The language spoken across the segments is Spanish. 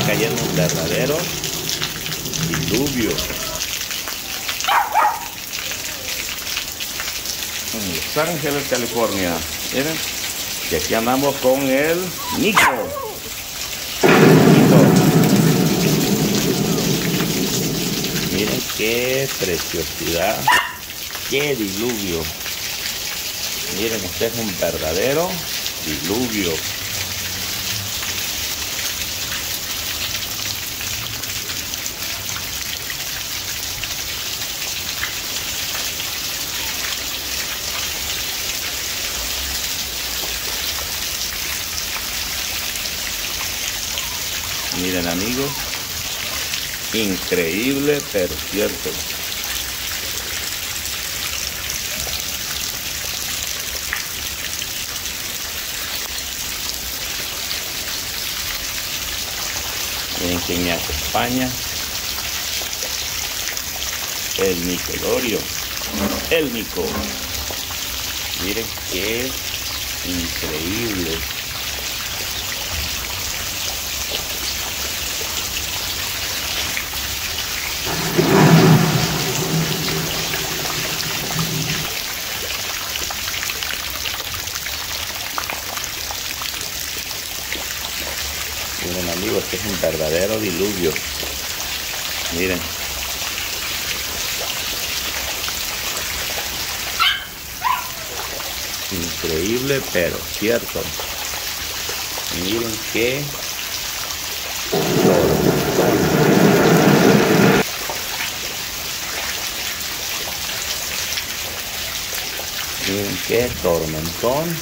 cayendo un verdadero diluvio en Los Ángeles, California. Miren, y aquí andamos con el Nico. Miren qué preciosidad, qué diluvio. Miren, este es un verdadero diluvio. Miren, amigos, increíble pero cierto. Miren quién me acompaña. El Nickelorio. El Nico. Miren qué increíble. Miren, amigos, este es un verdadero diluvio. Miren. Increíble pero cierto. Miren qué tormentón. Miren qué tormentón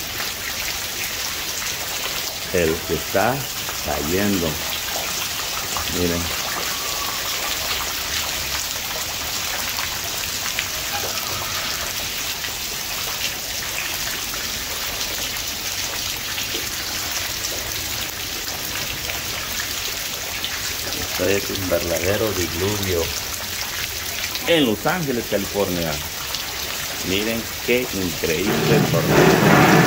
el que está cayendo. Miren. Esto es un verdadero diluvio en Los Ángeles, California. Miren qué increíble tormenta.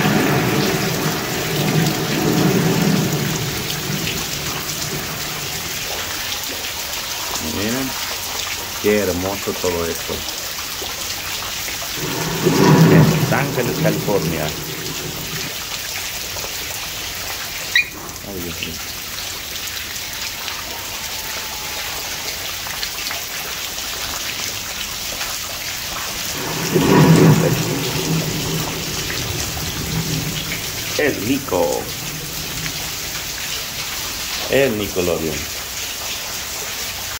Miren qué hermoso todo esto en Los Ángeles, California. Ay, Dios mío. El Nico. El Nickelodeon.